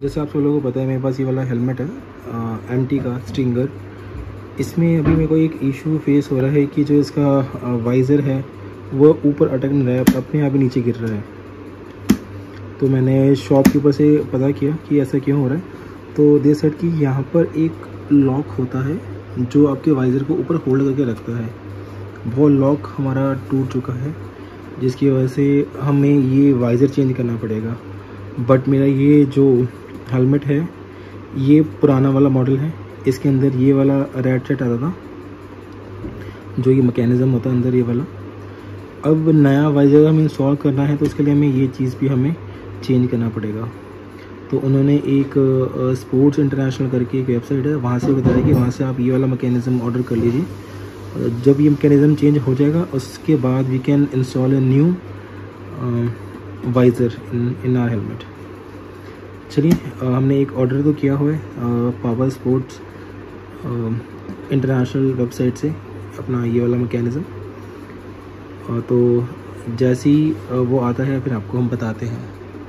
जैसे आप सब लोगों को पता है, मेरे पास ये वाला हेलमेट है MT का स्ट्रिंगर। इसमें अभी मेरे को एक इशू फेस हो रहा है कि जो इसका वाइज़र है वो ऊपर अटक नहीं रहा है, अपने आप ही नीचे गिर रहा है। तो मैंने शॉपकीपर से पता किया कि ऐसा क्यों हो रहा है। तो दे सेड कि यहाँ पर एक लॉक होता है जो आपके वाइज़र को ऊपर होल्ड करके रखता है। वो लॉक हमारा टूट चुका है, जिसकी वजह से हमें ये वाइज़र चेंज करना पड़ेगा। बट मेरा ये जो हेलमेट है ये पुराना वाला मॉडल है। इसके अंदर ये वाला रेड सेट आता था, जो ये मैकेनिज़्म होता है अंदर ये वाला। अब नया वाइज़र हमें इंस्टॉल करना है तो उसके लिए हमें ये चीज़ भी हमें चेंज करना पड़ेगा। तो उन्होंने एक स्पोर्ट्स इंटरनेशनल करके एक वेबसाइट है, वहाँ से बताया कि वहाँ से आप ये वाला मैकेनिज़्म ऑर्डर कर लीजिए। जब ये मैकेनिज़्म चेंज हो जाएगा उसके बाद we can install a new visor in our helmet. चलिए, हमने एक ऑर्डर तो किया हुआ है पावर स्पोर्ट्स इंटरनेशनल वेबसाइट से अपना ये वाला मैकेनिज़्म। तो जैसे ही वो आता है फिर आपको हम बताते हैं।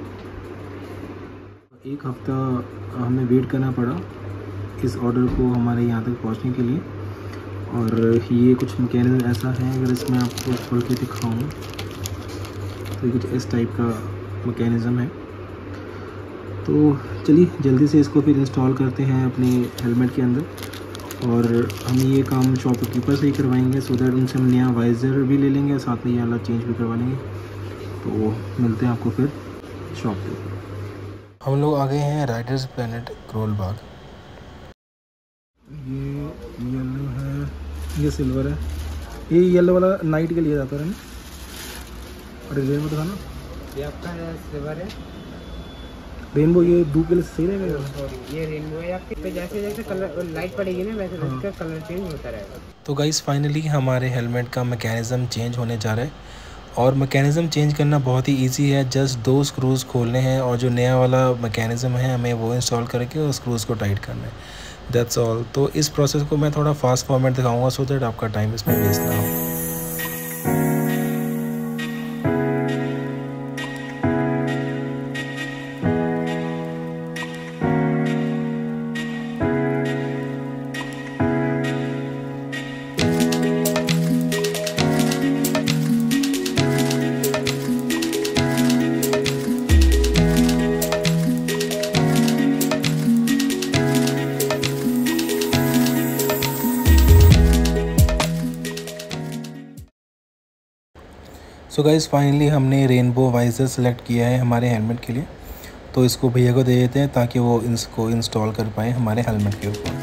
एक हफ़्ता हमें वेट करना पड़ा इस ऑर्डर को हमारे यहाँ तक पहुँचने के लिए। और ये कुछ मैकेनिज़्म ऐसा है, अगर इसमें आपको खोल के दिखाऊँ तो ये कुछ इस टाइप का मैकेनिज़्म है। तो चलिए जल्दी से इसको फिर इंस्टॉल करते हैं अपने हेलमेट के अंदर। और हम ये काम शॉपकीपर से ही करवाएंगे सो दैट उनसे हम नया वाइज़र भी ले लेंगे और साथ में ये वाला चेंज भी करवा लेंगे। तो मिलते हैं आपको फिर शॉप पे। हम लोग आ गए हैं राइडर्स प्लेनेट करोल बाग। ये येलो है, ये सिल्वर है। ये येलो वाला नाइट के लिए जाता है ना, और रेनबो तो था ना, ये आपका सिल्वर है। रेनबो ये धूप के लिए सही रहेगा। ये रेनबो है आपके पे, जैसे जैसे कलर लाइट पड़ेगी ना वैसे इसका कलर चेंज होता रहेगा। तो गाइस फाइनली हमारे हेलमेट का मैकेनिज़्म चेंज होने जा रहा है। और मैकेनिज़्म चेंज करना बहुत ही इजी है, जस्ट 2 स्क्रूज़ खोलने हैं और जो नया वाला मैकेनिज़्म है हमें वो इंस्टॉल करके और स्क्रूज़ को टाइट करना है। That's all. तो इस प्रोसेस को मैं थोड़ा फास्ट फॉर्मेट दिखाऊंगा सो दैट आपका टाइम इसमें वेस्ट ना हो। सो गाइज़ फाइनली हमने रेनबो वाइज़र सेलेक्ट किया है हमारे हेलमेट के लिए। तो इसको भैया को दे देते हैं ताकि वो इसको इंस्टॉल कर पाए हमारे हेलमेट के ऊपर।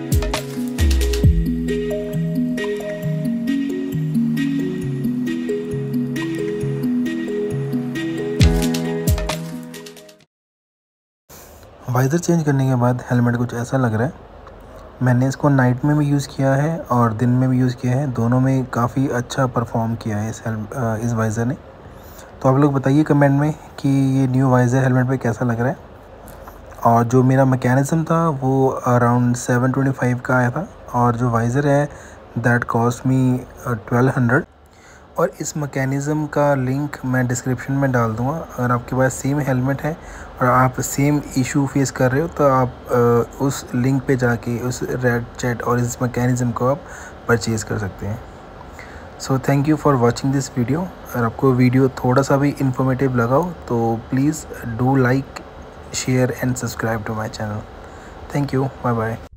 वाइज़र चेंज करने के बाद हेलमेट कुछ ऐसा लग रहा है। मैंने इसको नाइट में भी यूज़ किया है और दिन में भी यूज़ किया है, दोनों में काफ़ी अच्छा परफॉर्म किया है इस वाइज़र ने। तो आप लोग बताइए कमेंट में कि ये न्यू वाइज़र हेलमेट पे कैसा लग रहा है। और जो मेरा मैकेनिज़्म था वो अराउंड 725 का आया था और जो वाइज़र है दैट कॉस्ट मी 1200। और इस मैकेनिज़्म का लिंक मैं डिस्क्रिप्शन में डाल दूँगा। अगर आपके पास सेम हेलमेट है और आप सेम इशू फेस कर रहे हो तो आप उस लिंक पे जाके उस रेड चैट और इस मैकेनिज़्म को आप परचेज़ कर सकते हैं। So thank you for watching this video. अगर आपको वीडियो थोड़ा सा भी इंफॉर्मेटिव लगा हो तो please do like, share and subscribe to my channel. Thank you, bye bye.